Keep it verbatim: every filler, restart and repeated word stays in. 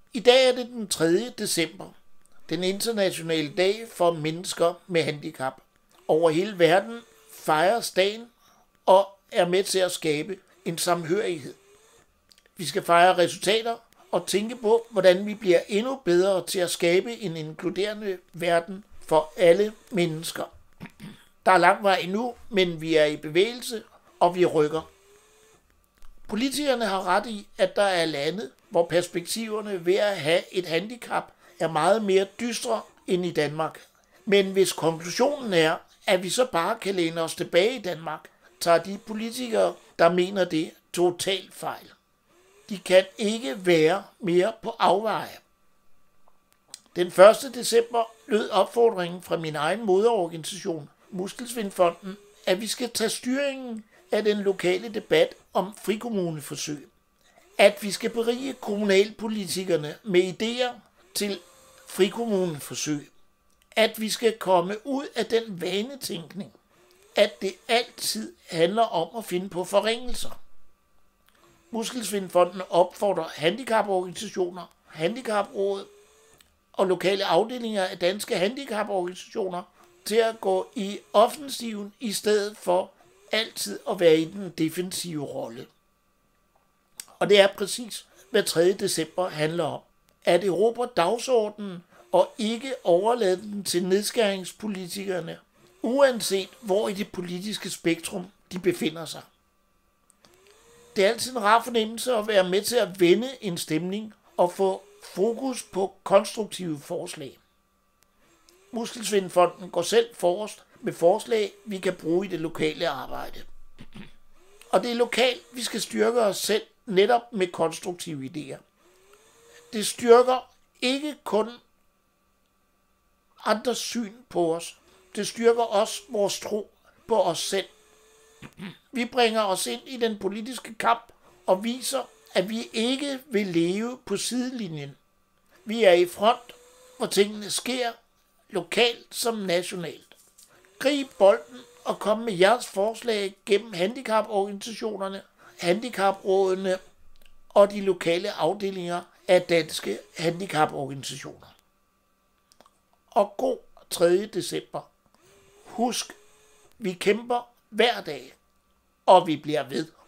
I dag er det den tredje december, den internationale dag for mennesker med handicap. Over hele verden fejres dagen og er med til at skabe en samhørighed. Vi skal fejre resultater og tænke på, hvordan vi bliver endnu bedre til at skabe en inkluderende verden for alle mennesker. Der er lang vej endnu, men vi er i bevægelse, og vi rykker. Politikerne har ret i, at der er lande, hvor perspektiverne ved at have et handicap er meget mere dystre end i Danmark. Men hvis konklusionen er, at vi så bare kan læne os tilbage i Danmark, tager de politikere, der mener det, totalt fejl. De kan ikke være mere på afveje. Den første december lød opfordringen fra min egen moderorganisation, Muskelsvindfonden, at vi skal tage styringen af den lokale debat om frikommuneforsøg. At vi skal berige kommunalpolitikerne med idéer til frikommuneforsøg. At vi skal komme ud af den vanetænkning, at det altid handler om at finde på forringelser. Muskelsvindfonden opfordrer handicaporganisationer, handicapråd og lokale afdelinger af danske handicaporganisationer til at gå i offensiven i stedet for altid at være i den defensive rolle. Og det er præcis, hvad tredje december handler om. At erobre dagsordenen og ikke overlade den til nedskæringspolitikerne, uanset hvor i det politiske spektrum de befinder sig. Det er altid en rar fornemmelse at være med til at vende en stemning og få fokus på konstruktive forslag. Muskelsvindfonden går selv forrest med forslag, vi kan bruge i det lokale arbejde. Og det er lokalt, vi skal styrke os selv netop med konstruktive idéer. Det styrker ikke kun andres syn på os. Det styrker også vores tro på os selv. Vi bringer os ind i den politiske kamp og viser, at vi ikke vil leve på sidelinjen. Vi er i front, hvor tingene sker, lokalt som nationalt. Grib bolden og kom med jeres forslag gennem handicaporganisationerne, handicaprådene og de lokale afdelinger af danske handicaporganisationer. Og god tredje december. Husk, vi kæmper hver dag, og vi bliver ved.